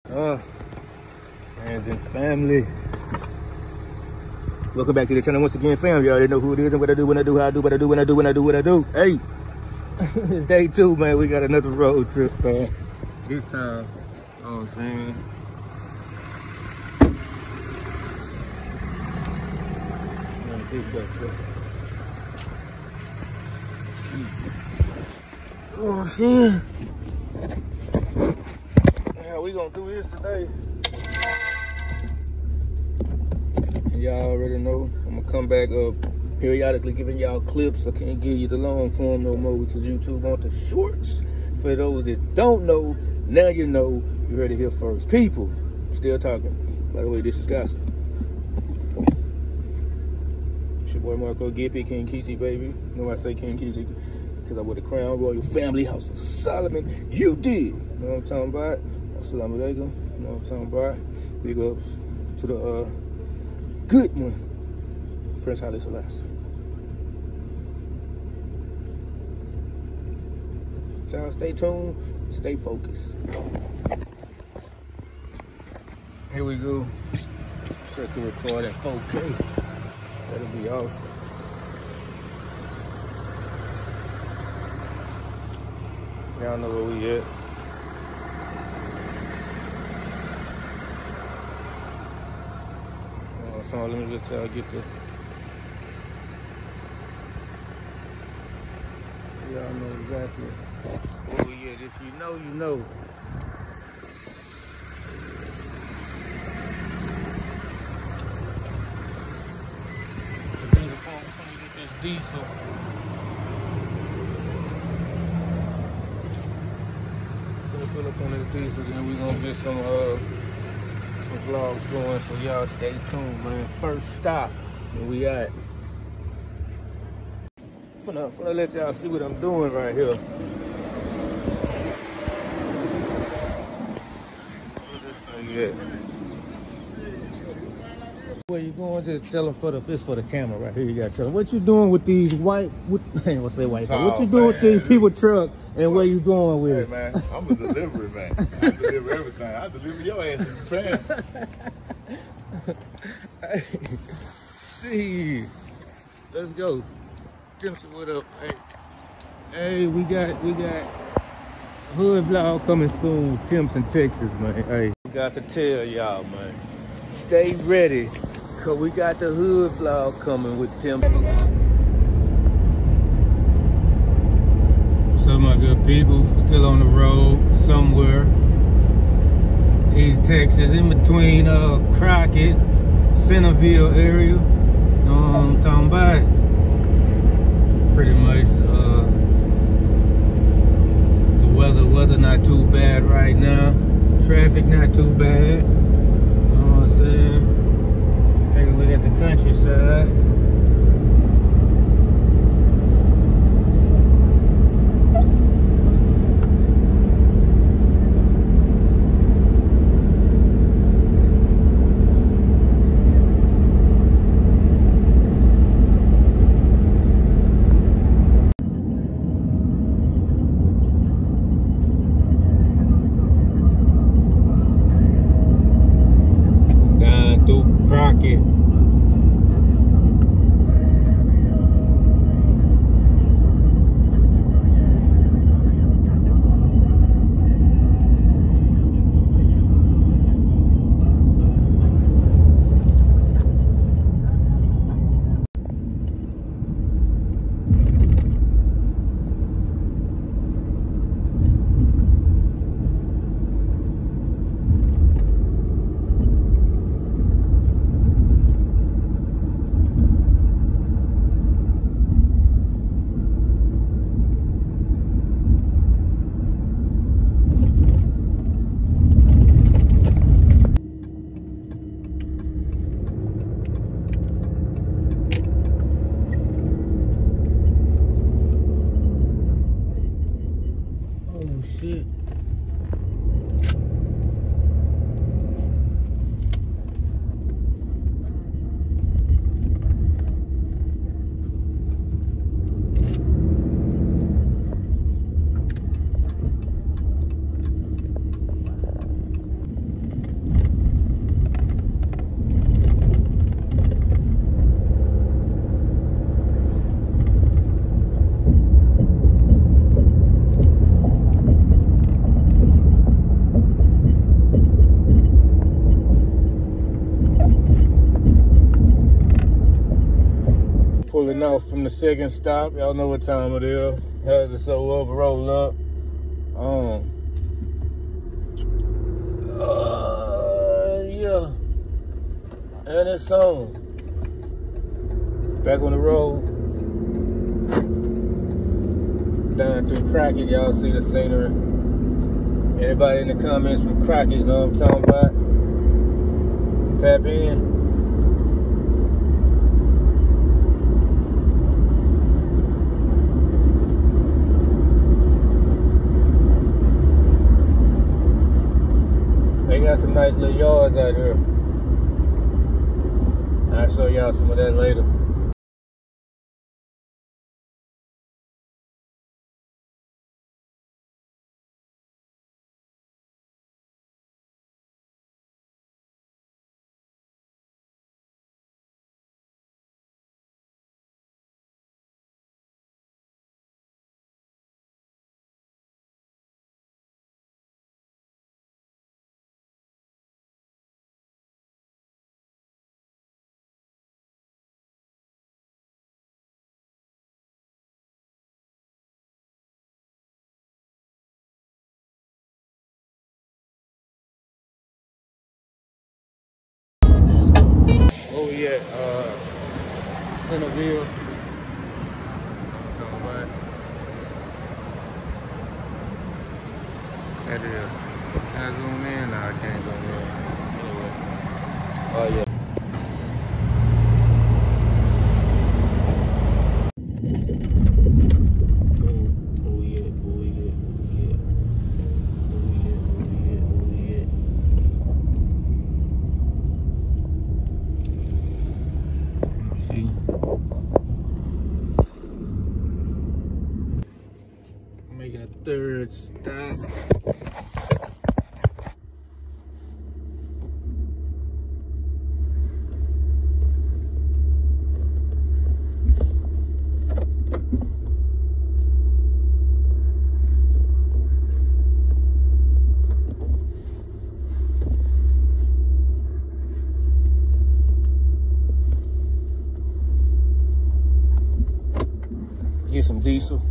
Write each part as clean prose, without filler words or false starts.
Friends and family. Welcome back to the channel once again, fam. You already know who it is and what I do when I do, how I do, what I do when I do, when I do, what I do. Hey, it's day 2, man. We got another road trip, man. This time, you know what I'm saying? On a big butt truck. Oh, shit. How we gonna do this today? Y'all already know I'm gonna come back up periodically giving y'all clips. I can't give you the long form no more because YouTube want the shorts. For those that don't know, now you know. You heard it here first. People, still talking. By the way, this is gospel. It's your boy Marco Gippy, King Kesey, baby. You know I say King Kesey because I wear the Crown Royal Family House of Solomon. You did. You know what I'm talking about? Assalamu alaikum. You know what I'm talking about? Big ups to the good one, Prince Haile Selassie. So y'all stay tuned, stay focused. Here we go. So I can record in 4K. That'll be awesome. Y'all know where we at. So let me let y'all get the. Y'all know exactly. Oh yeah, if you know, you know. The diesel pump, we're gonna get this diesel. So fill up on this diesel, then we're gonna get some vlogs going, so y'all stay tuned, man. First stop, where we at. Finna let y'all see what I'm doing right here. Where you going? Just tell them this for the camera right here. You gotta tell them what you doing with these white. I ain't gonna say white. What you doing with these people truck and where you going with it? Hey man, I'm a delivery man. I deliver everything. I deliver your ass in Japan. Hey, see, let's go. Timpson, what up? Hey, we got hood vlog coming soon. Timpson, Texas, man. Hey, we got to tell y'all, man. Stay ready, cause we got the hood vlog coming with Timpson. So my good people, still on the road somewhere. East Texas, in between Crockett, Centerville area. You know what I'm talking about? Pretty much the weather not too bad right now. Traffic not too bad. You know what I'm saying? Take a look at the countryside. Crockett. getting off from the second stop. Y'all know what time it is. Had to show up, roll up. Yeah. And it's on. Back on the road. Down through Crockett, y'all see the scenery. Anybody in the comments from Crockett know what I'm talking about? Tap in. They got some nice little yards out here. I'll show y'all some of that later. Oh yeah, Centerville. Talking about that is. Can I zoom in? No, I can't zoom in. Oh yeah. Making a third stop. Get some diesel.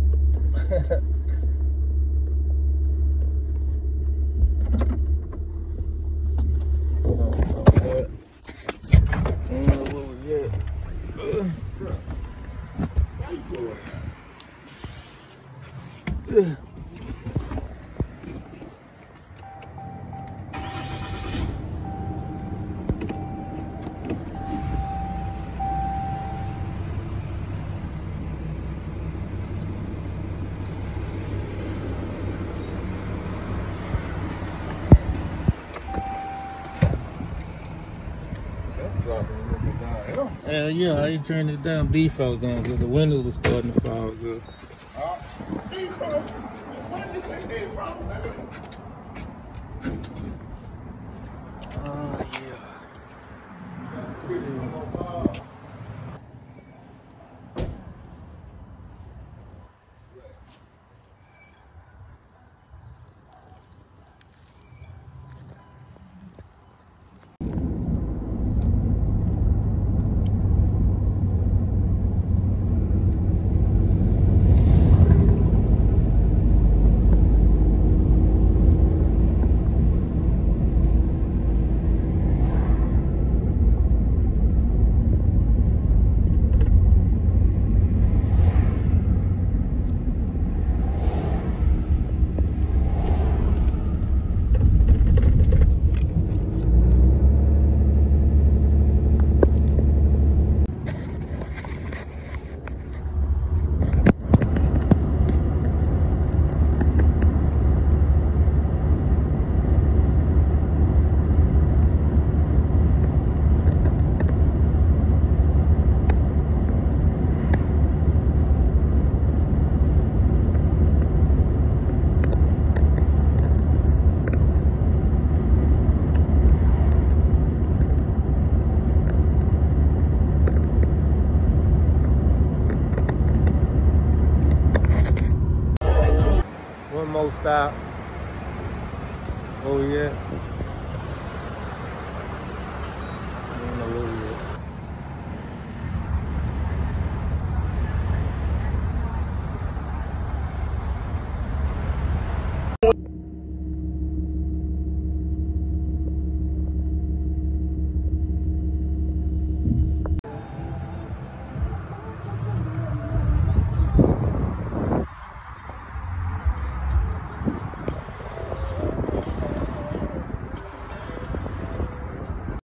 Yeah, I ain't turn this damn default on because the windows was starting to fall good. Yeah. One more stop. Oh yeah. I don't know where we at.